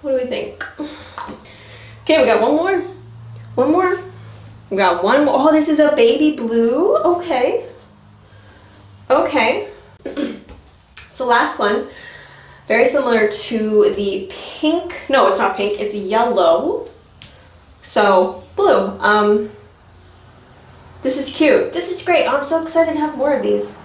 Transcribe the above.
What do we think? Okay, we got one more. One more. We got one more. Oh, this is a baby blue. Okay. Okay. So last one. Very similar to the pink. No, it's not pink. It's yellow. So, blue. This is cute. This is great. I'm so excited to have more of these.